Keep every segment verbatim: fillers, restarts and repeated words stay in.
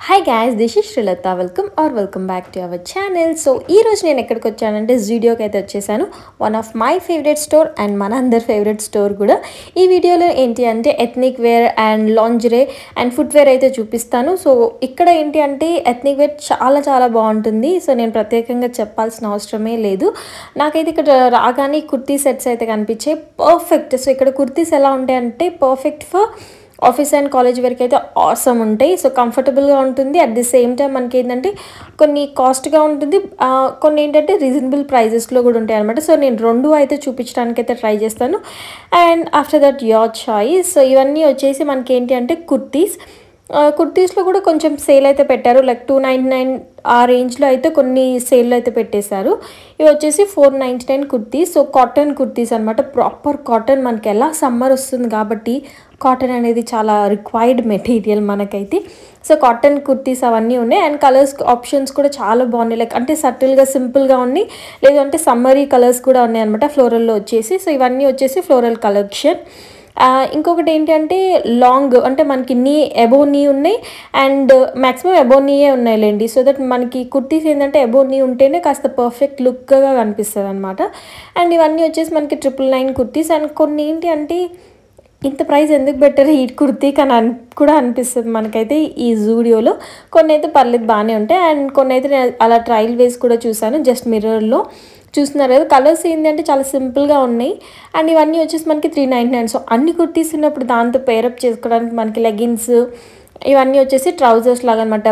Hi guys, this is Srilata. Welcome or welcome back to our channel. So ee roju nenu ekkadiki vachanante Zudio ki aithe vachesanu. One of my favorite store and manandar favorite store kuda. Ee video lo enti ante ethnic wear and lingerie and footwear aithe chupistanu. So ikkada enti ante ethnic wear chaala chaala baaguntundi. So nenu pratyekanga cheppalsina avasarame ledhu. Nakaithe ikkada raagani kurti sets aithe kanpiche perfect. So ikkada kurtis ela untayi ante perfect for office and college వరకు అయితే awesome ఉంటాయి. So కంఫర్టబుల్గా ఉంటుంది. At the same time మనకి ఏంటంటే కొన్ని కాస్ట్గా ఉంటుంది, కొన్ని ఏంటంటే రీజనబుల్ ప్రైజెస్లో కూడా ఉంటాయి అనమాట. సో నేను రెండు అయితే చూపించడానికి అయితే ట్రై చేస్తాను. And after that your choice. So ఇవన్నీ వచ్చేసి మనకి ఏంటి అంటే కుర్తీస్. కుర్తీస్లో కూడా కొంచెం సేల్ అయితే పెట్టారు, లైక్ టూ నైంటీ నైన్ ఆ రేంజ్లో అయితే కొన్ని సేల్లో అయితే పెట్టేశారు. ఇవి వచ్చేసి four ninety nine kurtis. So cotton kurtis అనమాట, ప్రాపర్ కాటన్. మనకి ఎలా సమ్మర్ వస్తుంది కాబట్టి కాటన్ అనేది చాలా రిక్వైర్డ్ మెటీరియల్ మనకైతే. సో కాటన్ కుర్తీస్ అవన్నీ ఉన్నాయి. అండ్ కలర్స్ ఆప్షన్స్ కూడా చాలా బాగున్నాయి, లైక్ అంటే సటిల్గా సింపుల్గా ఉన్నాయి, లేదంటే సమ్మరీ కలర్స్ కూడా ఉన్నాయి అనమాట ఫ్లోరల్లో వచ్చేసి. సో ఇవన్నీ వచ్చేసి ఫ్లోరల్ కలెక్షన్. ఇంకొకటి ఏంటంటే లాంగ్, అంటే మనకి నీ ఎబో నీ ఉన్నాయి అండ్ మ్యాక్సిమం ఎబో నీయే ఉన్నాయిలేండి. సో దట్ మనకి కుర్తీస్ ఏంటంటే ఎబో నీ ఉంటేనే కాస్త పర్ఫెక్ట్ లుక్గా కనిపిస్తుంది అనమాట. అండ్ ఇవన్నీ వచ్చేసి మనకి ట్రిపుల్ నైన్ కుర్తీస్. అండ్ కొన్ని ఏంటి అంటే ఇంత ప్రైస్ ఎందుకు బెటర్ ఈ కుర్తీ కానీ అని కూడా అనిపిస్తుంది మనకైతే ఈ జూడియోలో. కొన్ని అయితే పర్లేదు బాగానే ఉంటాయి, అండ్ కొన్ని అయితే నేను అలా ట్రయల్ వేసి కూడా చూసాను జస్ట్ మిర్రర్లో. చూస్తున్నారు కదా, కలర్స్ ఏంటంటే చాలా సింపుల్గా ఉన్నాయి. అండ్ ఇవన్నీ వచ్చేసి మనకి త్రీ నైంటీ నైన్. సో అన్ని కుర్తీస్ ఉన్నప్పుడు దాంతో పేరప్ చేసుకోవడానికి మనకి లెగిన్స్ ఇవన్నీ వచ్చేసి ట్రౌజర్స్ లాగా అనమాట,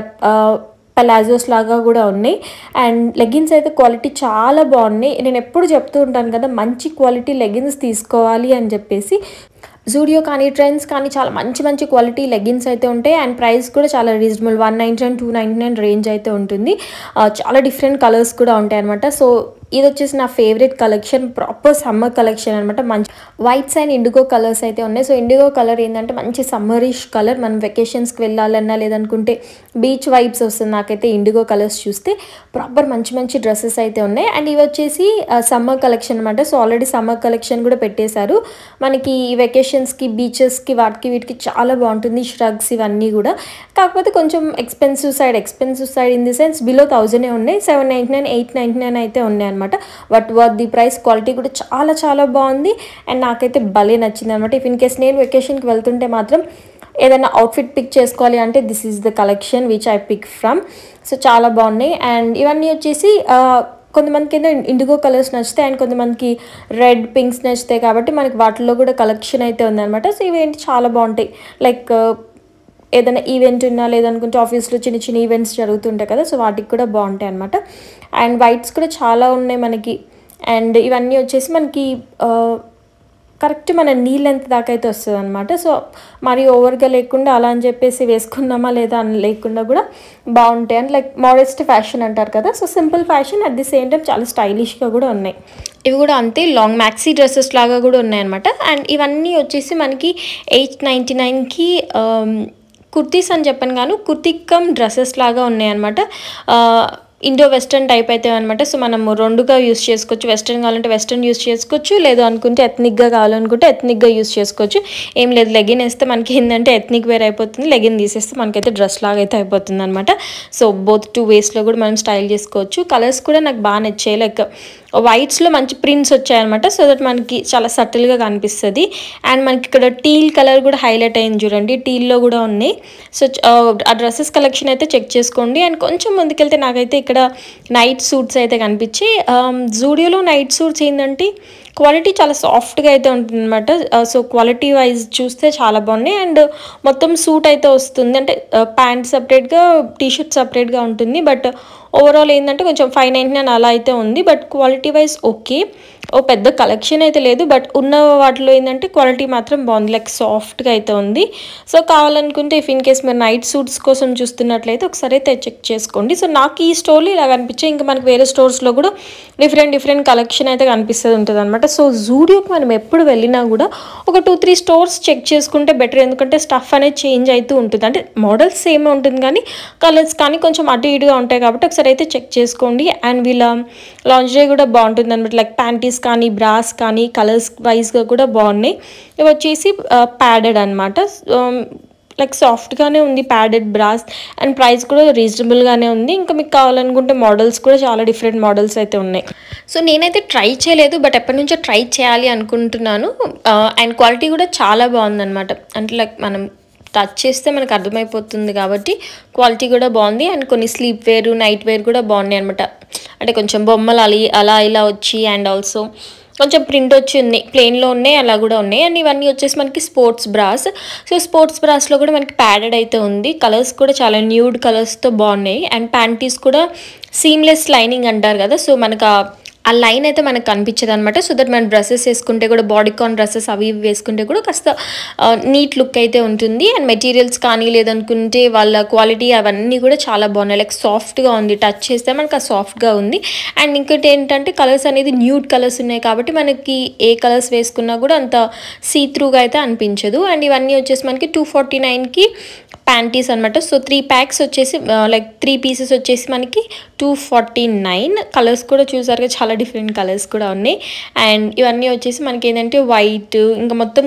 పలాజోస్ లాగా కూడా ఉన్నాయి. అండ్ లెగిన్స్ అయితే క్వాలిటీ చాలా బాగున్నాయి. నేను ఎప్పుడు చెప్తూ ఉంటాను కదా, మంచి క్వాలిటీ లెగిన్స్ తీసుకోవాలి అని చెప్పేసి. జూడియో కానీ ట్రెండ్స్ కానీ చాలా మంచి మంచి క్వాలిటీ లెగిన్స్ అయితే ఉంటాయి. అండ్ ప్రైస్ కూడా చాలా reasonable, one ninety nine two ninety nine range అయితే ఉంటుంది. చాలా డిఫరెంట్ కలర్స్ కూడా ఉంటాయి అనమాట. సో ఇది వచ్చేసి నా favourite collection, proper summer collection అనమాట. మంచి వైట్స్ అండ్ ఇండిగో కలర్స్ అయితే ఉన్నాయి. సో ఇండిగో కలర్ ఏంటంటే మంచి సమ్మరిష్ కలర్, మనం వెకేషన్స్కి వెళ్ళాలన్నా లేదనుకుంటే బీచ్ వైబ్స్ వస్తుంది నాకైతే ఇండిగో కలర్స్ చూస్తే. ప్రాపర్ మంచి మంచి డ్రెస్సెస్ అయితే ఉన్నాయి. అండ్ ఇవి వచ్చేసి సమ్మర్ కలెక్షన్ అనమాట. సో ఆల్రెడీ సమ్మర్ కలెక్షన్ కూడా పెట్టేశారు మనకి. ఈ వెకేషన్స్కి బీచెస్కి వాటికి వీటికి చాలా బాగుంటుంది ష్రగ్స్ ఇవన్నీ కూడా. కాకపోతే కొంచెం expensive side expensive side in the sense below థౌజండే ఉన్నాయి. Seven ninety nine eight ninety nine అయితే ఉన్నాయి అనమాట. But worth the price, quality కూడా చాలా చాలా బాగుంది. అండ్ నాకైతే భలే నచ్చింది అనమాట. ఇఫ్ ఇన్ కేస్ నేను వెకేషన్కి వెళ్తుంటే మాత్రం ఏదైనా అవుట్ఫిట్ పిక్ చేసుకోవాలి అంటే this is the collection which I pick from. So చాలా బాగున్నాయి. అండ్ ఇవన్నీ వచ్చేసి కొంతమందికి ఏదో ఇండిగో కలర్స్ నచ్చుతాయి అండ్ కొంతమందికి రెడ్ పింక్స్ నచ్చుతాయి కాబట్టి మనకి వాటిల్లో కూడా కలెక్షన్ అయితే ఉందన్నమాట. సో ఇవేంటి చాలా బాగుంటాయి, లైక్ ఏదైనా ఈవెంట్ ఉన్నా లేదనుకుంటే ఆఫీస్లో చిన్న చిన్న ఈవెంట్స్ జరుగుతుంటాయి కదా, సో వాటికి కూడా బాగుంటాయి అనమాట. అండ్ వైట్స్ కూడా చాలా ఉన్నాయి మనకి. అండ్ ఇవన్నీ వచ్చేసి మనకి కరెక్ట్ మన నీ లెంత్ దాకా అయితే వస్తుంది అనమాట. సో మరి ఓవర్గా లేకుండా అలా అని చెప్పేసి వేసుకున్నామా లేదా అని లేకుండా కూడా బాగుంటాయి. అండ్ లైక్ మోడెస్ట్ ఫ్యాషన్ అంటారు కదా, so simple fashion at the same time చాలా స్టైలిష్గా కూడా ఉన్నాయి. ఇవి కూడా అంతే లాంగ్ మ్యాక్సీ డ్రెస్సెస్ లాగా కూడా ఉన్నాయన్నమాట. అండ్ ఇవన్నీ వచ్చేసి మనకి ఎయిట్ నైంటీ నైన్కి కుర్తీస్ అని చెప్పాను గాను, కుర్తీ కమ్ డ్రెస్సెస్ లాగా ఉన్నాయన్నమాట. ఇండో వెస్ట్రన్ టైప్ అయితే అనమాట. సో మనం రెండుగా యూస్ చేసుకోవచ్చు, వెస్ట్రన్ కావాలంటే వెస్ట్రన్ యూస్ చేసుకోవచ్చు, లేదు అనుకుంటే ఎథ్నిక్గా కావాలనుకుంటే ఎథ్నిక్గా యూస్ చేసుకోవచ్చు. ఏం లేదు, లెగిన్ వేస్తే మనకి ఏంటంటే ఎథ్నిక్ వేర్ అయిపోతుంది, లెగిన్ తీసేస్తే మనకైతే డ్రెస్ లాగా అయితే అయిపోతుంది అనమాట. సో బోత్ టూ వేస్లో కూడా మనం స్టైల్ చేసుకోవచ్చు. కలర్స్ కూడా నాకు బాగా నచ్చాయి, లైక్ వైట్స్లో మంచి ప్రింట్స్ వచ్చాయన్నమాట. సో దట్ మనకి చాలా సటిల్గా కనిపిస్తుంది. అండ్ మనకి ఇక్కడ టీల్ కలర్ కూడా హైలైట్ అయింది చూడండి, టీల్లో కూడా ఉన్నాయి. సో ఆ డ్రెస్సెస్ కలెక్షన్ అయితే చెక్ చేసుకోండి. అండ్ కొంచెం ముందుకెళ్తే నాకైతే ఇక్కడ నైట్ సూట్స్ అయితే కనిపించి, జూడియోలో నైట్ సూట్స్ ఏంటంటే క్వాలిటీ చాలా సాఫ్ట్గా అయితే ఉంటుంది అనమాట. సో క్వాలిటీ వైజ్ చూస్తే చాలా బాగున్నాయి. అండ్ మొత్తం సూట్ అయితే వస్తుంది, అంటే ప్యాంట్ సపరేట్గా టీషర్ట్ సపరేట్గా ఉంటుంది. బట్ ఓవరాల్ ఏంటంటే కొంచెం ఫైవ్ నైంటీ నైన్ అలా అయితే ఉంది. బట్ క్వాలిటీ వైజ్ ఓకే, ఓ పెద్ద కలెక్షన్ అయితే లేదు, బట్ ఉన్న వాటిలో ఏంటంటే క్వాలిటీ మాత్రం బాగుంది, లైక్ సాఫ్ట్గా అయితే ఉంది. సో కావాలనుకుంటే ఇఫ్ ఇన్ కేస్ మీరు నైట్ సూట్స్ కోసం చూస్తున్నట్లయితే ఒకసారి అయితే చెక్ చేసుకోండి. సో నాకు ఈ స్టోర్లో ఇలా కనిపించే, ఇంకా మనకి వేరే స్టోర్స్లో కూడా డిఫరెంట్ డిఫరెంట్ కలెక్షన్ అయితే కనిపిస్తుంది ఉంటుంది అనమాట. సో జూడియోకి మనం ఎప్పుడు వెళ్ళినా కూడా ఒక టూ త్రీ స్టోర్స్ చెక్ చేసుకుంటే బెటర్, ఎందుకంటే స్టఫ్ అనేది చేంజ్ అవుతూ ఉంటుంది. అంటే మోడల్స్ సేమ్ ఉంటుంది కానీ కలర్స్ కానీ కొంచెం అటు ఇటుగా ఉంటాయి కాబట్టి ఒకసారి అయితే చెక్ చేసుకోండి. అండ్ వీళ్ళ లాంజరీ కూడా బాగుంటుంది అనమాట, లైక్ ప్యాంటీస్ కానీ బ్రాస్ కానీ కలర్స్ వైజ్గా కూడా బాగున్నాయి. ఇవి వచ్చేసి ప్యాడెడ్ అనమాట, లైక్ సాఫ్ట్గానే ఉంది ప్యాడెడ్ బ్రాస్ అండ్ ప్రైస్ కూడా రీజనబుల్గానే ఉంది. ఇంకా మీకు కావాలనుకుంటే మోడల్స్ కూడా చాలా డిఫరెంట్ మోడల్స్ అయితే ఉన్నాయి. సో నేనైతే ట్రై చేయలేదు, బట్ ఎప్పటి నుంచో ట్రై చేయాలి అనుకుంటున్నాను. అండ్ క్వాలిటీ కూడా చాలా బాగుందన్నమాట. అంటే లైక్ మనం టచ్ చేస్తే మనకు అర్థమైపోతుంది కాబట్టి క్వాలిటీ కూడా బాగుంది. అండ్ కొన్ని స్లీప్ వేర్ నైట్ వేర్ కూడా బాగున్నాయి అనమాట. అంటే కొంచెం బొమ్మలు అలా అలా ఇలా వచ్చి అండ్ ఆల్సో కొంచెం ప్రింట్ వచ్చి ఉన్నాయి, ప్లెయిన్లో ఉన్నాయి, అలా కూడా ఉన్నాయి. అండ్ ఇవన్నీ వచ్చేసి మనకి స్పోర్ట్స్ బ్రాస్. సో స్పోర్ట్స్ బ్రాస్లో కూడా మనకి ప్యాడెడ్ అయితే ఉంది. కలర్స్ కూడా చాలా న్యూడ్ కలర్స్తో బాగున్నాయి. అండ్ ప్యాంటీస్ కూడా సీమ్లెస్ లైనింగ్ అంటారు కదా, సో మనకు ఆ లైన్ అయితే మనకు కనిపించదు అనమాట. సో దట్ మన డ్రెస్సెస్ వేసుకుంటే కూడా బాడీకాన్ డ్రెస్సెస్ అవి ఇవి వేసుకుంటే కూడా కాస్త నీట్ లుక్ అయితే ఉంటుంది. అండ్ మెటీరియల్స్ కానీ లేదనుకుంటే వాళ్ళ క్వాలిటీ అవన్నీ కూడా చాలా బాగున్నాయి. లైక్ సాఫ్ట్గా ఉంది, టచ్ చేస్తే మనకు ఆ సాఫ్ట్గా ఉంది. అండ్ ఇంకోటి ఏంటంటే కలర్స్ అనేది న్యూడ్ కలర్స్ ఉన్నాయి కాబట్టి మనకి ఏ కలర్స్ వేసుకున్నా కూడా అంత సీ త్రూగా అయితే అనిపించదు. అండ్ ఇవన్నీ వచ్చేసి మనకి టూ ఫార్టీ నైన్కి ప్యాంటీస్ అనమాట. సో త్రీ ప్యాక్స్ వచ్చేసి లైక్ త్రీ పీసెస్ వచ్చేసి మనకి టూ ఫార్టీ నైన్. కలర్స్ కూడా చూసారుగా చాలా డిఫరెంట్ కలర్స్ కూడా ఉన్నాయి. అండ్ ఇవన్నీ వచ్చేసి మనకి ఏంటంటే వైట్, ఇంకా మొత్తం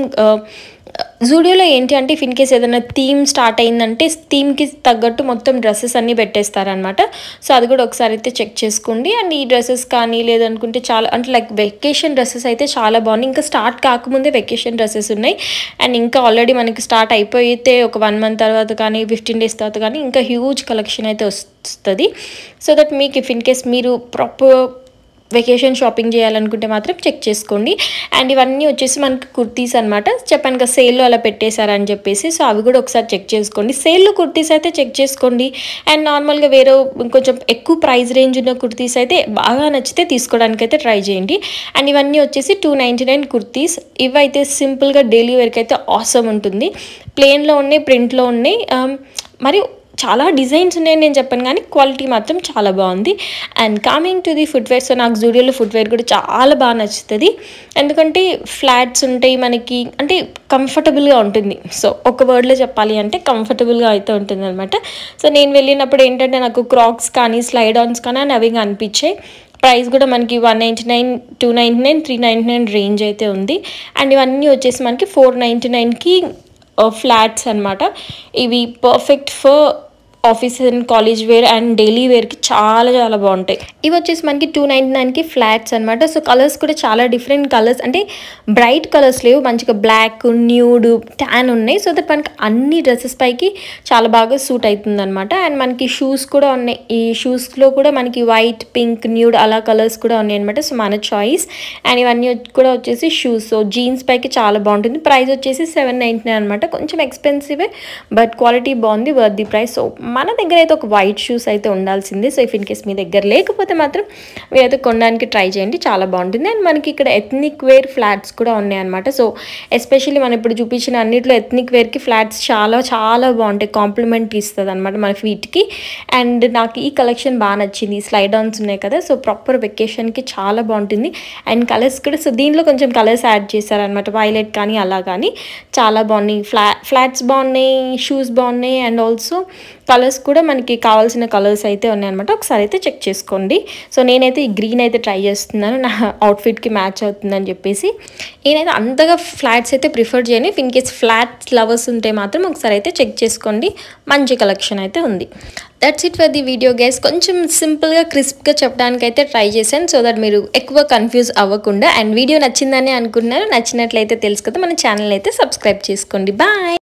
జూడియోలో ఏంటి అంటే ఇఫ్ ఇన్ కేస్ ఏదైనా థీమ్ స్టార్ట్ అయిందంటే థీమ్కి తగ్గట్టు మొత్తం డ్రెస్సెస్ అన్నీ పెట్టేస్తారనమాట. సో అది కూడా ఒకసారి అయితే చెక్ చేసుకోండి. అండ్ ఈ డ్రెస్సెస్ కానీ లేదనుకుంటే చాలా అంటే లైక్ వెకేషన్ డ్రెస్సెస్ అయితే చాలా బాగున్నాయి. ఇంకా స్టార్ట్ కాకముందే వెకేషన్ డ్రెస్సెస్ ఉన్నాయి. అండ్ ఇంకా ఆల్రెడీ మనకి స్టార్ట్ అయిపోయితే ఒక వన్ మంత్ తర్వాత కానీ ఫిఫ్టీన్ డేస్ తర్వాత కానీ ఇంకా హ్యూజ్ కలెక్షన్ అయితే వస్తుంది. సో దట్ మీకు ఇఫ్ ఇన్ కేస్ మీరు ప్రాపర్ వెకేషన్ షాపింగ్ చేయాలనుకుంటే మాత్రం చెక్ చేసుకోండి. అండ్ ఇవన్నీ వచ్చేసి మనకి కుర్తీస్ అనమాట. చెప్పాను కదా సేల్లో అలా పెట్టేశారని చెప్పేసి, సో అవి కూడా ఒకసారి చెక్ చేసుకోండి. సేల్లో కుర్తీస్ అయితే చెక్ చేసుకోండి. అండ్ నార్మల్గా వేరే కొంచెం ఎక్కువ ప్రైస్ రేంజ్ ఉన్న కుర్తీస్ అయితే బాగా నచ్చితే తీసుకోవడానికి అయితే ట్రై చేయండి. అండ్ ఇవన్నీ వచ్చేసి టూ నైంటీ నైన్ కుర్తీస్. ఇవైతే సింపుల్గా డైలీ వేర్కి అయితే ఆసమ్ ఉంటుంది. ప్లెయిన్లో ఉన్నాయి, ప్రింట్లో ఉన్నాయి, మరి చాలా డిజైన్స్ ఉన్నాయని నేను చెప్పాను కానీ క్వాలిటీ మాత్రం చాలా బాగుంది. And coming to the footwear, so నాకు జూడియోలో ఫుట్వేర్ కూడా చాలా బాగా నచ్చుతుంది. ఎందుకంటే ఫ్లాట్స్ ఉంటాయి మనకి, అంటే కంఫర్టబుల్గా ఉంటుంది. సో ఒక వర్డ్లో చెప్పాలి అంటే కంఫర్టబుల్గా అయితే ఉంటుంది అనమాట. సో నేను వెళ్ళినప్పుడు ఏంటంటే నాకు క్రాక్స్ కానీ స్లైడ్ ఆన్స్ కానీ అని అవి అనిపించాయి. ప్రైస్ కూడా మనకి one ninety nine two ninety nine three ninety nine range అయితే ఉంది. అండ్ ఇవన్నీ వచ్చేసి మనకి ఫోర్ నైంటీ నైన్కి ఫ్లాట్స్ అనమాట. ఇవి perfect for office and college wear and daily వేర్కి చాలా చాలా బాగుంటాయి. ఇవి వచ్చేసి మనకి టూ నైంటీ నైన్కి ఫ్లాట్స్ అనమాట. సో కలర్స్ కూడా చాలా డిఫరెంట్ కలర్స్, అంటే బ్రైట్ కలర్స్ లేవు, మంచిగా బ్లాక్, న్యూడ్, ట్యాన్ ఉన్నాయి. సో దట్ మనకి అన్ని డ్రెస్సెస్ పైకి చాలా బాగా సూట్ అవుతుంది అనమాట. అండ్ మనకి షూస్ కూడా ఉన్నాయి. ఈ షూస్లో కూడా మనకి వైట్, పింక్, న్యూడ్ అలా కలర్స్ కూడా ఉన్నాయి అనమాట. సో మన చాయిస్. అండ్ ఇవన్నీ కూడా వచ్చేసి షూస్, సో జీన్స్ పైకి చాలా బాగుంటుంది. ప్రైస్ వచ్చేసి సెవెన్ నైంటీ నైన్ అనమాట. కొంచెం ఎక్స్పెన్సివే బట్ క్వాలిటీ బాగుంది, వర్త్ ది ప్రైస్. సో మన దగ్గర అయితే ఒక వైట్ షూస్ అయితే ఉండాల్సింది. సో ఇఫ్ ఇన్ కేస్ మీ దగ్గర లేకపోతే మాత్రం మీరైతే కొనడానికి ట్రై చేయండి, చాలా బాగుంటుంది. అండ్ మనకి ఇక్కడ ఎథ్నిక్ వేర్ ఫ్లాట్స్ కూడా ఉన్నాయన్నమాట. సో ఎస్పెషల్లీ మనం ఇప్పుడు చూపించిన అన్నింటిలో ఎథ్నిక్ వేర్కి ఫ్లాట్స్ చాలా చాలా బాగుంటాయి, కాంప్లిమెంట్ ఇస్తుంది అనమాట మన ఫీట్కి. అండ్ నాకు ఈ కలెక్షన్ బాగా నచ్చింది. స్లైడ్ ఆన్స్ ఉన్నాయి కదా, సో ప్రాపర్ వెకేషన్కి చాలా బాగుంటుంది. అండ్ కలర్స్ కూడా, సో దీనిలో కొంచెం కలర్స్ యాడ్ చేశారనమాట, వైలెట్ కానీ అలా కానీ చాలా బాగున్నాయి. ఫ్లా ఫ్లాట్స్ బాగున్నాయి, షూస్ బాగున్నాయి. అండ్ ఆల్సో కలర్స్ కూడా మనకి కావాల్సిన కలర్స్ అయితే ఉన్నాయన్నమాట. ఒకసారి అయితే చెక్ చేసుకోండి. సో నేనైతే ఈ గ్రీన్ అయితే ట్రై చేస్తున్నాను, నా అవుట్ఫిట్కి మ్యాచ్ అవుతుందని చెప్పేసి. నేనైతే అంతగా ఫ్లాట్స్ అయితే ప్రిఫర్ చేయను. ఇన్ కేస్ ఫ్లాట్ లవర్స్ ఉంటే మాత్రం ఒకసారి అయితే చెక్ చేసుకోండి, మంచి కలెక్షన్ అయితే ఉంది. That's it for the video guys. కొంచెం సింపుల్గా క్రిస్ప్గా చెప్పడానికి అయితే ట్రై చేశాను, సో దట్ మీరు ఎక్కువ కన్ఫ్యూజ్ అవ్వకుండా. అండ్ వీడియో నచ్చిందని అనుకున్నారు, నచ్చినట్లయితే తెలుసు కదా మన ఛానల్ అయితే సబ్స్క్రైబ్ చేసుకోండి. బాయ్.